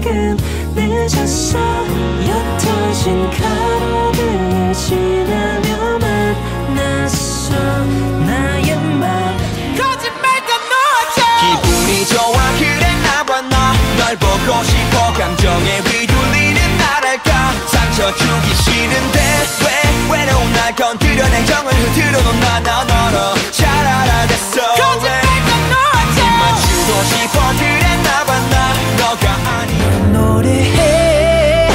지금 늦었어. 옅어진 가로등을 지나며 만났어. 나의 맘 거짓말도 놓아줘. 기분이 좋아 그랬나봐 널 보고 싶어. 감정에 휘둘리는 나랄까. 상처 주기 싫은데 왜 외로운 날 건드려 냉정을 흐트러 놓은 너로 잘 알아냈어. 거짓말도 놓아줘. 입만 주고 싶어 그랬나봐 너가 아닌 노래해.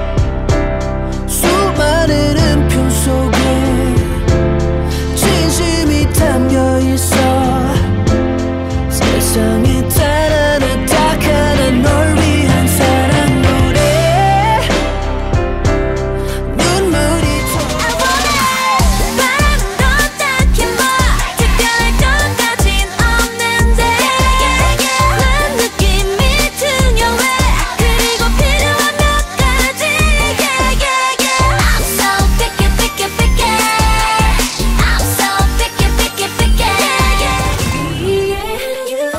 수많은 음표 속에 진심이 담겨있어. 세상에 단 하나 딱 하나 널 위한 사랑 노래. 눈물이 바람도 딱히 뭐 특별할 것까진 없는데 난 느낌이 중요해. 그리고 필요한 몇 가지 I'm so picky picky picky I'm so picky picky picky Me and you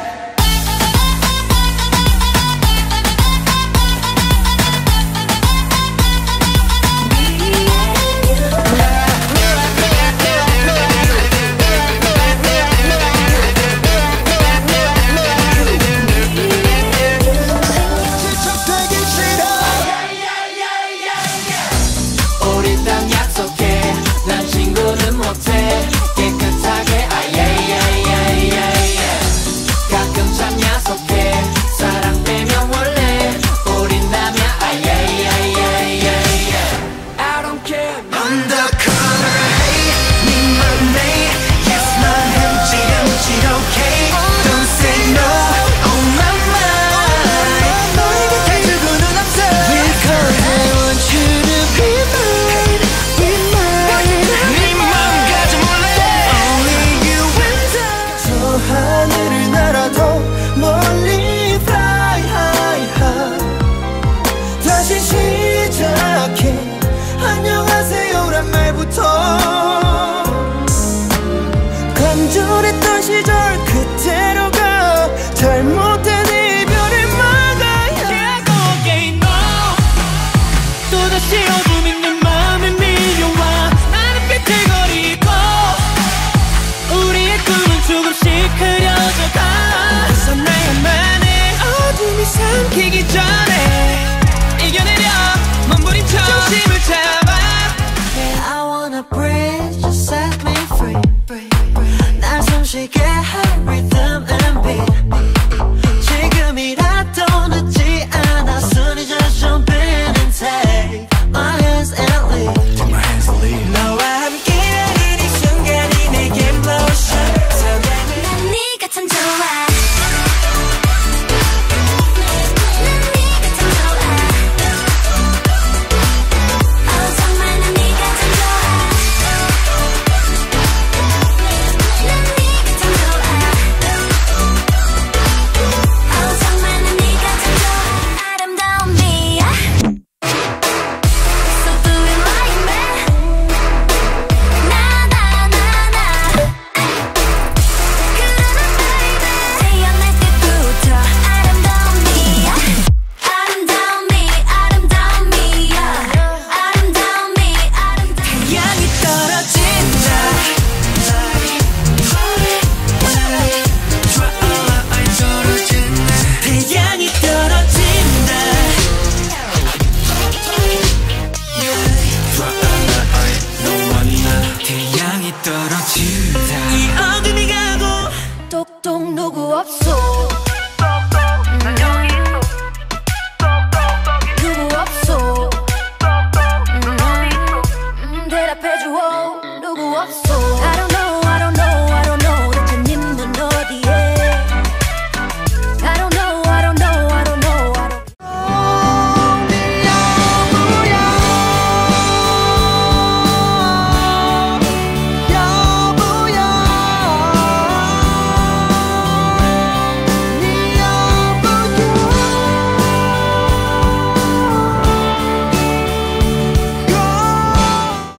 되기 싫어. 우리 딱 약속해. 난 친구는 못해. 깨끗하게 가끔 참 야속해. 사랑 빼면 원래 우린 남이야. I don't care. Undercover hey 네만 내 Yes 난 흠칫 okay. Don't say no on my mind. 너의 곁에 누구는 없어. Because I want you to be mine. Be mine. 네 맘까지 몰래 Only you and I. 저 하늘을 날아도 멀리 fly high high. 다시 시작해. 안녕하세요란 말부터. 간절했던 시절 그대로 가. 잘못된 이별을 막아야. 거기에 너 또다시 어둠 있는 맘에 밀려와. 나는 비틀거리고 우리의 꿈은 조금씩 흐려져가. 그래서 나야만의 어둠이 삼키기 전